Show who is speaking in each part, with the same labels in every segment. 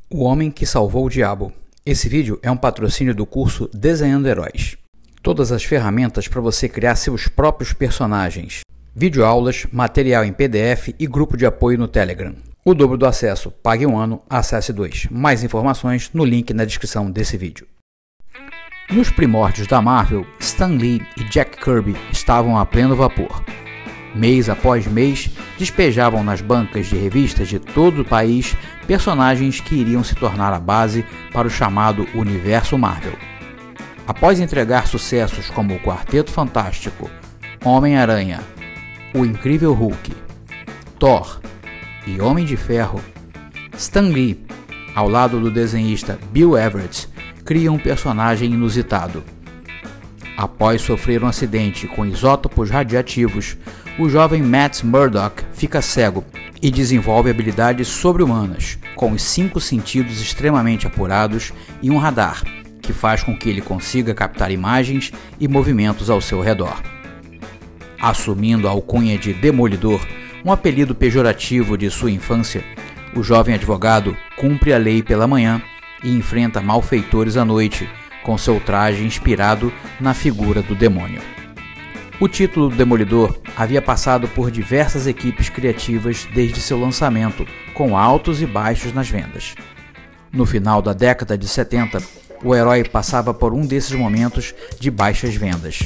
Speaker 1: O Homem que Salvou o Diabo. Esse vídeo é um patrocínio do curso Desenhando Heróis. Todas as ferramentas para você criar seus próprios personagens. Videoaulas, material em PDF e grupo de apoio no Telegram. O dobro do acesso, pague 1 ano, acesse 2. Mais informações no link na descrição desse vídeo. Nos primórdios da Marvel, Stan Lee e Jack Kirby estavam a pleno vapor. Mês após mês, despejavam nas bancas de revistas de todo o país personagens que iriam se tornar a base para o chamado Universo Marvel. Após entregar sucessos como o Quarteto Fantástico, Homem-Aranha, o Incrível Hulk, Thor e Homem de Ferro, Stan Lee, ao lado do desenhista Bill Everett, cria um personagem inusitado. Após sofrer um acidente com isótopos radiativos, o jovem Matt Murdock fica cego e desenvolve habilidades sobre-humanas, com os 5 sentidos extremamente apurados e um radar, que faz com que ele consiga captar imagens e movimentos ao seu redor. Assumindo a alcunha de Demolidor, um apelido pejorativo de sua infância, o jovem advogado cumpre a lei pela manhã e enfrenta malfeitores à noite, com seu traje inspirado na figura do demônio. O título do Demolidor havia passado por diversas equipes criativas desde seu lançamento, com altos e baixos nas vendas. No final da década de 70, o herói passava por um desses momentos de baixas vendas.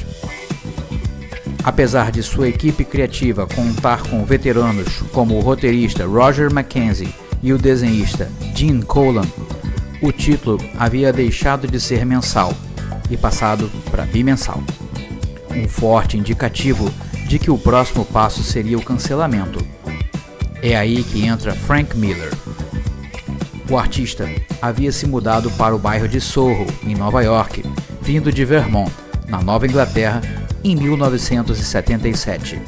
Speaker 1: Apesar de sua equipe criativa contar com veteranos como o roteirista Roger McKenzie e o desenhista Gene Colan, o título havia deixado de ser mensal e passado para bimensal. Um forte indicativo de que o próximo passo seria o cancelamento. É aí que entra Frank Miller. O artista havia se mudado para o bairro de Soho, em Nova York, vindo de Vermont, na Nova Inglaterra, em 1977.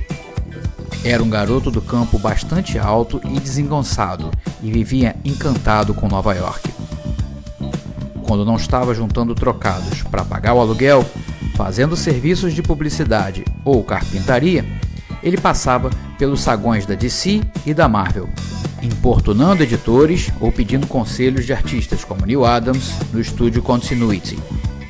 Speaker 1: Era um garoto do campo bastante alto e desengonçado e vivia encantado com Nova York. Quando não estava juntando trocados para pagar o aluguel, fazendo serviços de publicidade ou carpintaria, ele passava pelos sagões da DC e da Marvel, importunando editores ou pedindo conselhos de artistas como Neal Adams no estúdio Continuity.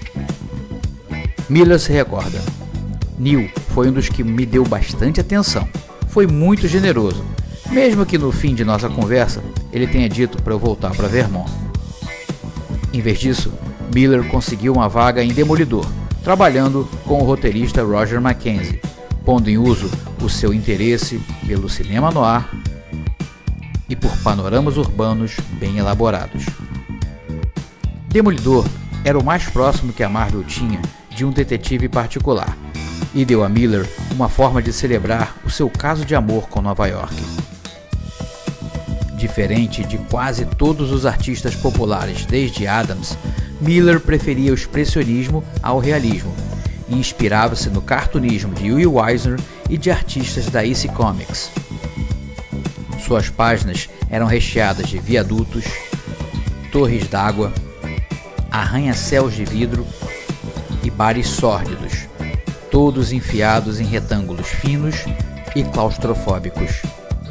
Speaker 1: Miller se recorda: Neal foi um dos que me deu bastante atenção, foi muito generoso, mesmo que no fim de nossa conversa ele tenha dito para eu voltar para Vermont. Em vez disso, Miller conseguiu uma vaga em Demolidor, trabalhando com o roteirista Roger McKenzie, pondo em uso o seu interesse pelo cinema noir e por panoramas urbanos bem elaborados. Demolidor era o mais próximo que a Marvel tinha de um detetive particular e deu a Miller uma forma de celebrar o seu caso de amor com Nova York. Diferente de quase todos os artistas populares desde Adams, Miller preferia o expressionismo ao realismo e inspirava-se no cartunismo de Will Eisner e de artistas da EC Comics. Suas páginas eram recheadas de viadutos, torres d'água, arranha-céus de vidro e bares sórdidos, todos enfiados em retângulos finos e claustrofóbicos.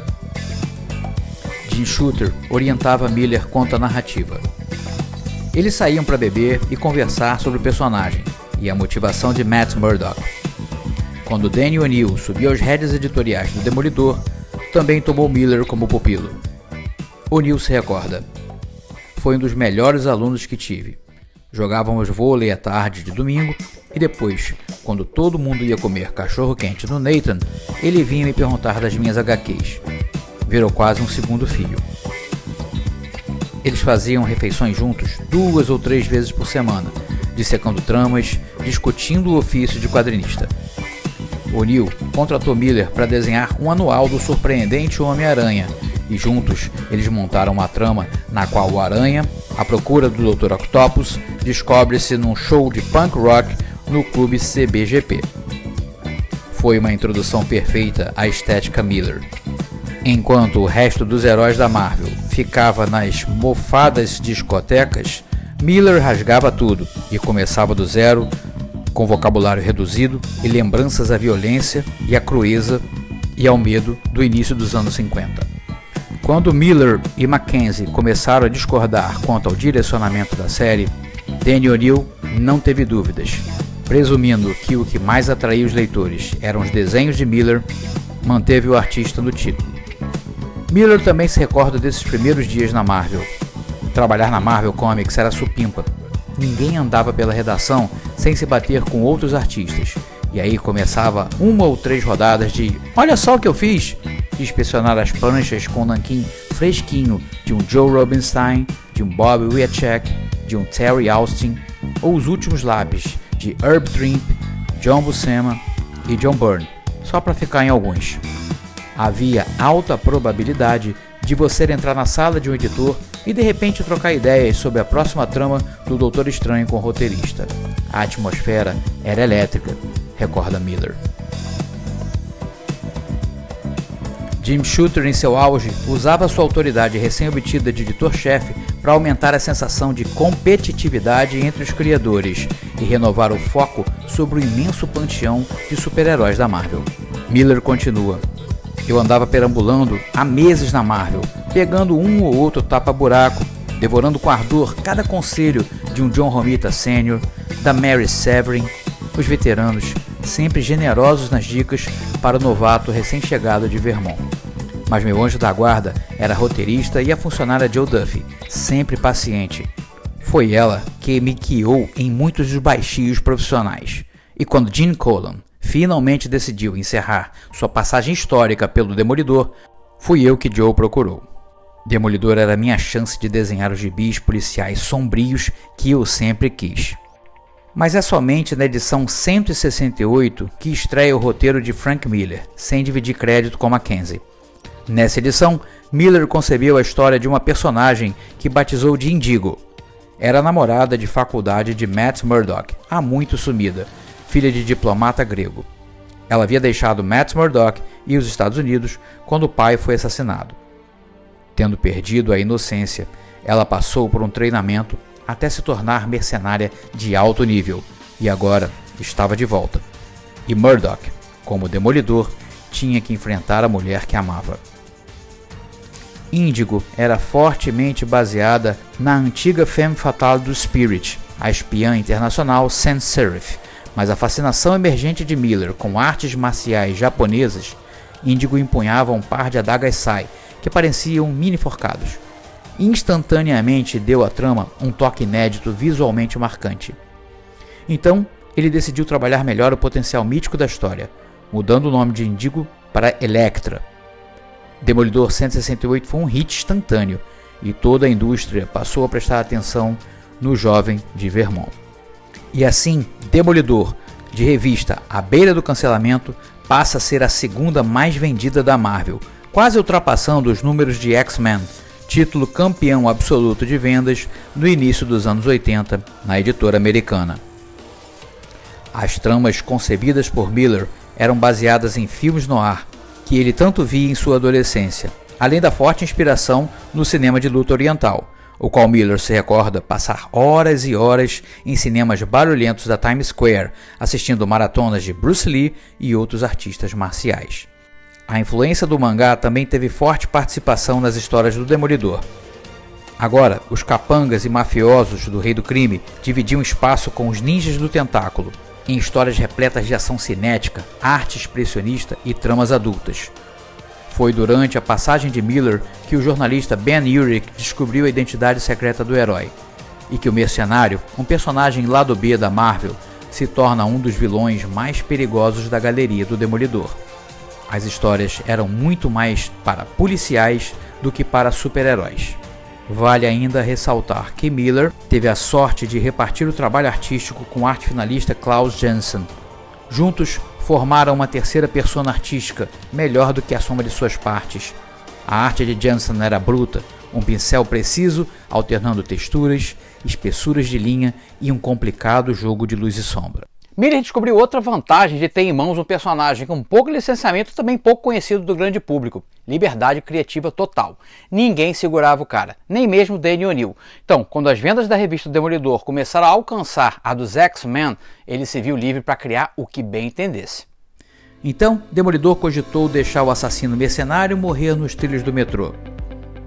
Speaker 1: Jim Shooter orientava Miller quanto à narrativa. Eles saíam para beber e conversar sobre o personagem e a motivação de Matt Murdock. Quando Danny O'Neill subiu às rédeas editoriais do Demolidor, também tomou Miller como pupilo. O'Neill se recorda: foi um dos melhores alunos que tive. Jogávamos vôlei à tarde de domingo e depois, quando todo mundo ia comer cachorro-quente no Nathan, ele vinha me perguntar das minhas HQs. Virou quase um segundo filho. Eles faziam refeições juntos 2 ou 3 vezes por semana, dissecando tramas, discutindo o ofício de quadrinista. O'Neill contratou Miller para desenhar um anual do surpreendente Homem-Aranha, e juntos eles montaram uma trama na qual o Aranha, à procura do Dr. Octopus, descobre-se num show de punk rock no clube CBGP. Foi uma introdução perfeita à estética Miller. Enquanto o resto dos heróis da Marvel ficava nas mofadas discotecas, Miller rasgava tudo e começava do zero, com vocabulário reduzido e lembranças à violência e à crueza e ao medo do início dos anos 50. Quando Miller e Mackenzie começaram a discordar quanto ao direcionamento da série, Denny O'Neil não teve dúvidas. Presumindo que o que mais atraía os leitores eram os desenhos de Miller, manteve o artista no título. Miller também se recorda desses primeiros dias na Marvel. Trabalhar na Marvel Comics era supimpa. Ninguém andava pela redação sem se bater com outros artistas. E aí começava 1 ou 3 rodadas de "olha só o que eu fiz", de inspecionar as pranchas com o nanquim fresquinho de um Joe Rubinstein, de um Bob Wiacek, de um Terry Austin, ou os últimos lápis de Herb Trimpe, John Buscema e John Byrne, só para ficar em alguns. Havia alta probabilidade de você entrar na sala de um editor e de repente trocar ideias sobre a próxima trama do Doutor Estranho com o roteirista. A atmosfera era elétrica, recorda Miller. Jim Shooter, em seu auge, usava sua autoridade recém-obtida de editor-chefe para aumentar a sensação de competitividade entre os criadores e renovar o foco sobre o imenso panteão de super-heróis da Marvel. Miller continua: "Eu andava perambulando há meses na Marvel, pegando um ou outro tapa-buraco, devorando com ardor cada conselho de um John Romita Sr., da Mary Severin, os veteranos, sempre generosos nas dicas para o novato recém-chegado de Vermont. Mas meu anjo da guarda era a roteirista e a funcionária Joe Duffy, sempre paciente. Foi ela que me guiou em muitos dos baixios profissionais. E quando Gene Colan finalmente decidiu encerrar sua passagem histórica pelo Demolidor, fui eu que Joe procurou. Demolidor era a minha chance de desenhar os gibis policiais sombrios que eu sempre quis. Mas é somente na edição 168 que estreia o roteiro de Frank Miller, sem dividir crédito com Mackenzie. Nessa edição, Miller concebeu a história de uma personagem que batizou de Indigo. Era a namorada de faculdade de Matt Murdock, há muito sumida, filha de diplomata grego. Ela havia deixado Matt Murdock e os Estados Unidos quando o pai foi assassinado. Tendo perdido a inocência, ela passou por um treinamento até se tornar mercenária de alto nível, e agora estava de volta. E Murdock, como Demolidor, tinha que enfrentar a mulher que amava. Índigo era fortemente baseada na antiga femme fatale do Spirit, a espiã internacional Sans Serif, mas a fascinação emergente de Miller com artes marciais japonesas, Índigo empunhava um par de adagas sai, que pareciam mini-forcados. Instantaneamente deu à trama um toque inédito visualmente marcante. Então, ele decidiu trabalhar melhor o potencial mítico da história, mudando o nome de Indigo para Elektra. Demolidor 168 foi um hit instantâneo, e toda a indústria passou a prestar atenção no jovem de Vermont. E assim, Demolidor, de revista à beira do cancelamento, passa a ser a segunda mais vendida da Marvel, quase ultrapassando os números de X-Men, título campeão absoluto de vendas no início dos anos 80 na editora americana. As tramas concebidas por Miller eram baseadas em filmes noir, que ele tanto via em sua adolescência, além da forte inspiração no cinema de luta oriental, o qual Miller se recorda passar horas e horas em cinemas barulhentos da Times Square, assistindo maratonas de Bruce Lee e outros artistas marciais. A influência do mangá também teve forte participação nas histórias do Demolidor. Agora, os capangas e mafiosos do Rei do Crime dividiam espaço com os ninjas do Tentáculo, em histórias repletas de ação cinética, arte expressionista e tramas adultas. Foi durante a passagem de Miller que o jornalista Ben Urich descobriu a identidade secreta do herói, e que o Mercenário, um personagem lado B da Marvel, se torna um dos vilões mais perigosos da galeria do Demolidor. As histórias eram muito mais para policiais do que para super-heróis. Vale ainda ressaltar que Miller teve a sorte de repartir o trabalho artístico com o arte finalista Klaus Janson. Juntos, formaram uma terceira persona artística, melhor do que a soma de suas partes. A arte de Janson era bruta, um pincel preciso, alternando texturas, espessuras de linha e um complicado jogo de luz e sombra. Miller descobriu outra vantagem de ter em mãos um personagem com pouco licenciamento e também pouco conhecido do grande público: liberdade criativa total. Ninguém segurava o cara, nem mesmo Denny O'Neil. Então, quando as vendas da revista Demolidor começaram a alcançar a dos X-Men, ele se viu livre para criar o que bem entendesse. Então, Demolidor cogitou deixar o assassino mercenário morrer nos trilhos do metrô.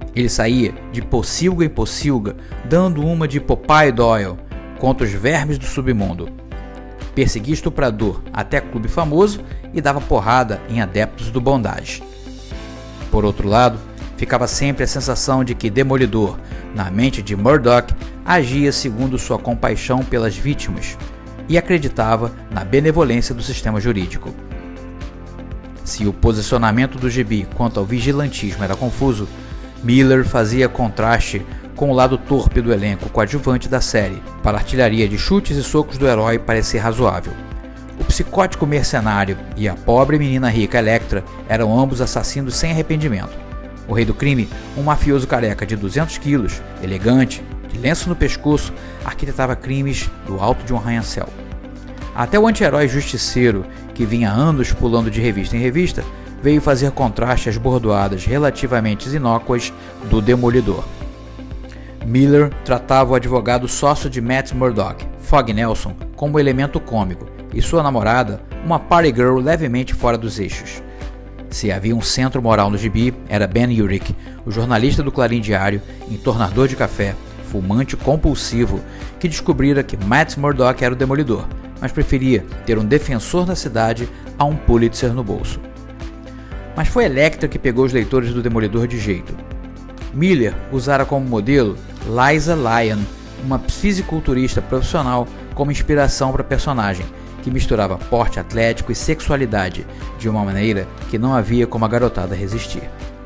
Speaker 1: Ele saía de pocilga em pocilga, dando uma de Popeye Doyle contra os vermes do submundo. Perseguia estuprador até clube famoso e dava porrada em adeptos do bondage. Por outro lado, ficava sempre a sensação de que Demolidor, na mente de Murdock, agia segundo sua compaixão pelas vítimas e acreditava na benevolência do sistema jurídico. Se o posicionamento do gibi quanto ao vigilantismo era confuso, Miller fazia contraste com o lado torpe do elenco coadjuvante da série, para a artilharia de chutes e socos do herói parecer razoável. O psicótico mercenário e a pobre menina rica Elektra eram ambos assassinos sem arrependimento. O rei do crime, um mafioso careca de 200 quilos, elegante, de lenço no pescoço, arquitetava crimes do alto de um arranha-céu. Até o anti-herói justiceiro, que vinha anos pulando de revista em revista, veio fazer contraste às bordoadas relativamente inócuas do Demolidor. Miller tratava o advogado sócio de Matt Murdock, Fog Nelson, como elemento cômico, e sua namorada, uma party girl levemente fora dos eixos. Se havia um centro moral no gibi, era Ben Urich, o jornalista do Clarim Diário, entornador de café, fumante compulsivo, que descobrira que Matt Murdock era o Demolidor, mas preferia ter um defensor na cidade a um Pulitzer no bolso. Mas foi Elektra que pegou os leitores do Demolidor de jeito. Miller usara como modelo Liza Lyon, uma fisiculturista profissional, como inspiração para a personagem, que misturava porte atlético e sexualidade de uma maneira que não havia como a garotada resistir.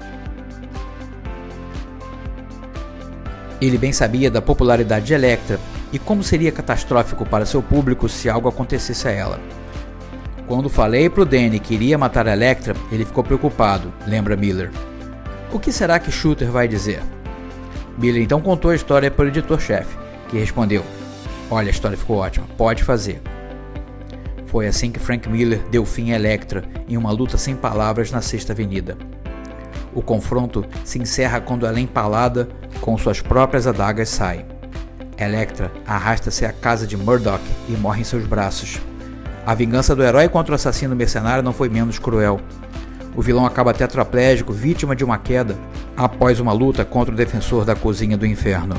Speaker 1: Ele bem sabia da popularidade de Elektra e como seria catastrófico para seu público se algo acontecesse a ela. Quando falei pro Danny que iria matar a Elektra, ele ficou preocupado, lembra Miller. O que será que Shooter vai dizer? Miller então contou a história para o editor-chefe, que respondeu: olha, a história ficou ótima, pode fazer. Foi assim que Frank Miller deu fim a Elektra em uma luta sem palavras na Sexta Avenida. O confronto se encerra quando ela é empalada com suas próprias adagas sai. Elektra arrasta-se à casa de Murdock e morre em seus braços. A vingança do herói contra o assassino mercenário não foi menos cruel. O vilão acaba tetraplégico, vítima de uma queda, após uma luta contra o defensor da cozinha do inferno.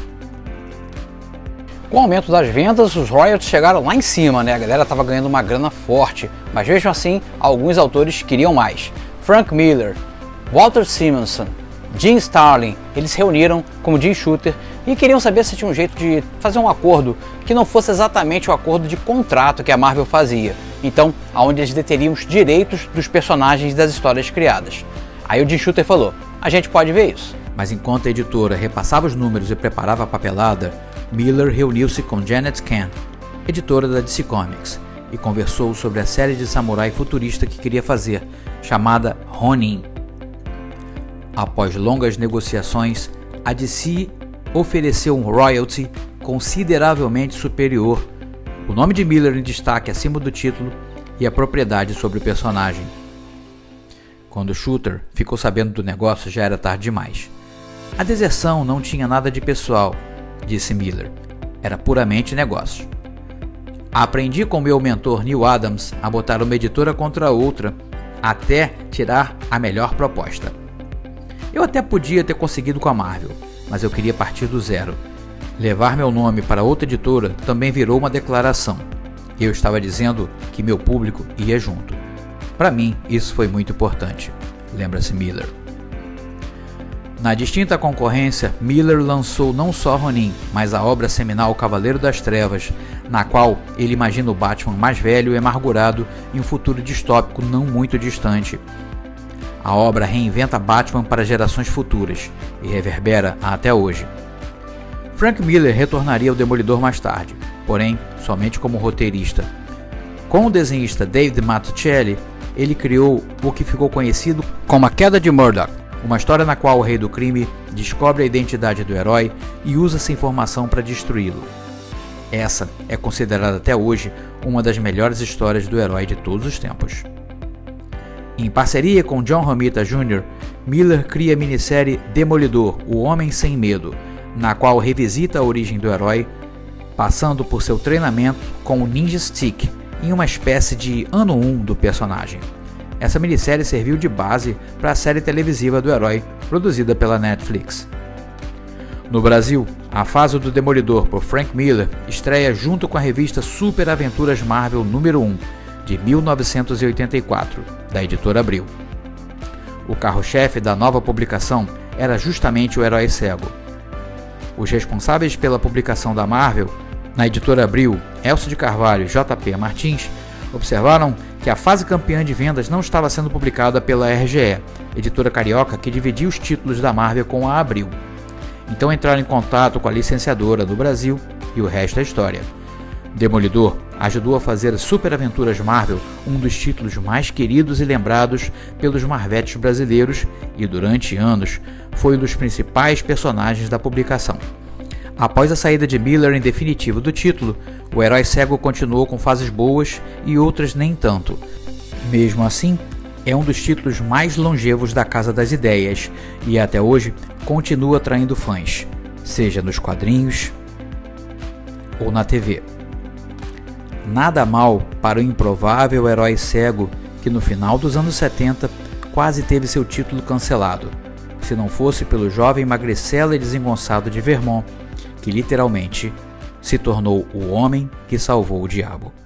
Speaker 1: Com o aumento das vendas, os royalties chegaram lá em cima, né? A galera estava ganhando uma grana forte, mas mesmo assim, alguns autores queriam mais. Frank Miller, Walter Simonson, Jim Starlin, eles se reuniram como Jim Shooter e queriam saber se tinha um jeito de fazer um acordo que não fosse exatamente o acordo de contrato que a Marvel fazia, então aonde eles deteriam os direitos dos personagens das histórias criadas. Aí o Jim Shooter falou: a gente pode ver isso. Mas enquanto a editora repassava os números e preparava a papelada, Miller reuniu-se com Janet Kahn, editora da DC Comics, e conversou sobre a série de samurai futurista que queria fazer, chamada Ronin. Após longas negociações, a DC ofereceu um royalty consideravelmente superior, o nome de Miller em destaque acima do título e a propriedade sobre o personagem. Quando Shooter ficou sabendo do negócio, já era tarde demais. A deserção não tinha nada de pessoal, disse Miller. Era puramente negócio. Aprendi com meu mentor Neil Adams a botar uma editora contra a outra até tirar a melhor proposta. Eu até podia ter conseguido com a Marvel, mas eu queria partir do zero. Levar meu nome para outra editora também virou uma declaração. Eu estava dizendo que meu público ia junto. Para mim, isso foi muito importante, lembra-se Miller. Na distinta concorrência, Miller lançou não só Ronin, mas a obra seminal Cavaleiro das Trevas, na qual ele imagina o Batman mais velho e amargurado em um futuro distópico não muito distante. A obra reinventa Batman para gerações futuras e reverbera até hoje. Frank Miller retornaria ao Demolidor mais tarde, porém somente como roteirista. Com o desenhista David Mazzucchelli, ele criou o que ficou conhecido como A Queda de Murdock, uma história na qual o rei do crime descobre a identidade do herói e usa essa informação para destruí-lo. Essa é considerada até hoje uma das melhores histórias do herói de todos os tempos. Em parceria com John Romita Jr., Miller cria a minissérie Demolidor, o Homem Sem Medo, na qual revisita a origem do herói, passando por seu treinamento com o Ninja Stick, em uma espécie de ano 1 do personagem. Essa minissérie serviu de base para a série televisiva do herói, produzida pela Netflix. No Brasil, a fase do Demolidor por Frank Miller estreia junto com a revista Super Aventuras Marvel número 1, de 1984, da editora Abril. O carro-chefe da nova publicação era justamente o Herói Cego. Os responsáveis pela publicação da Marvel, na editora Abril, Elcio de Carvalho e J.P. Martins, observaram que a fase campeã de vendas não estava sendo publicada pela RGE, editora carioca que dividia os títulos da Marvel com a Abril. Então entraram em contato com a licenciadora do Brasil e o resto é história. Demolidor ajudou a fazer Super Aventuras Marvel um dos títulos mais queridos e lembrados pelos marvetes brasileiros e durante anos foi um dos principais personagens da publicação. Após a saída de Miller em definitivo do título, o Herói Cego continuou com fases boas e outras nem tanto. Mesmo assim, é um dos títulos mais longevos da Casa das Ideias e até hoje continua atraindo fãs, seja nos quadrinhos ou na TV. Nada mal para o improvável Herói Cego que no final dos anos 70 quase teve seu título cancelado, se não fosse pelo jovem magricela e desengonçado de Vermont, que literalmente se tornou o homem que salvou o diabo.